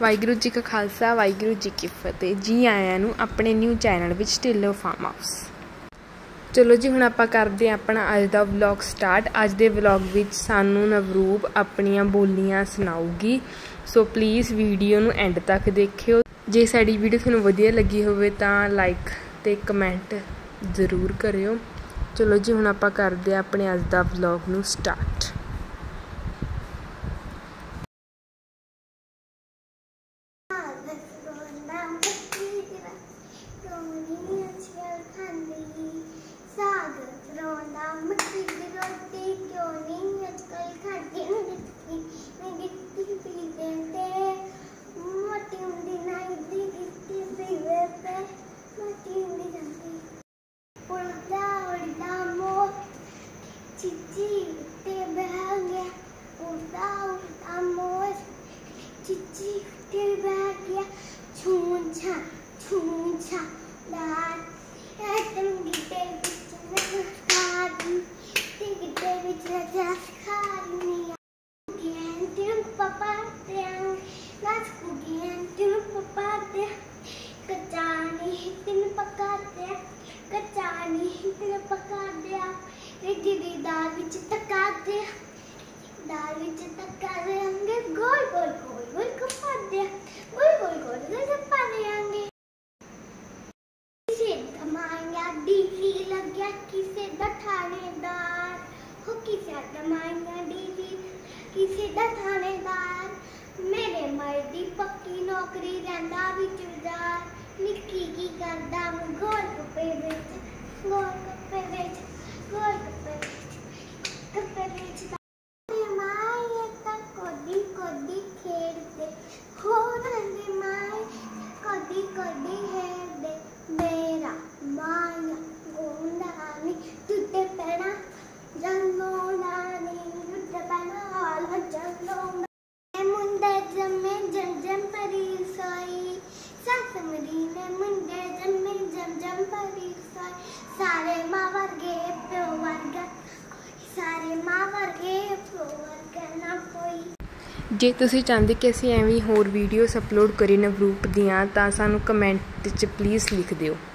वाहिगुरू जी का खालसा वाहिगुरू जी की फतेह। जी आयां नूं अपने न्यू चैनल विच ढिल्लों फार्म हाउस। चलो जी, हुण आपां करदे हां अपना अज दा व्लॉग स्टार्ट। अज दे व्लॉग विच सानूं नवरूप अपनियां बोलियां सुणाऊगी, सो प्लीज़ वीडियो नूं एंड तक देखियो। जे साडी वीडियो तुहानूं वधिया लगी होवे तां लाइक ते कमेंट जरूर करियो। चलो जी, हुण आपां करदे हां अपने अज दा व्लॉग नूं स्टार्ट। मेरे मर्दी पक्की नौकरी रहिंदा विच बाजार निक्की की करदा गोल गप्पे विच माए तक कोदी कोदी खेड़दे हो रंदे माए कोदी कोदी हेड़दे मेरा माया गोंदानी टुटे पैना जंगोलानी टुटे पैना हाल जंगो मुंडे जम्मे जम जम परी सोई सास मरी ने मुंडे जम्मे जम जम परी सोई सारे मां वर्गे प्यो वर्गा सारे मां वर्गे प्यो वर्गा ना कोई। जे तुसीं चाहते कि असीं एवें होर वीडियोस अपलोड करिए नवरूप दियां तां सानूं कमेंट च प्लीज़ लिख दिओ।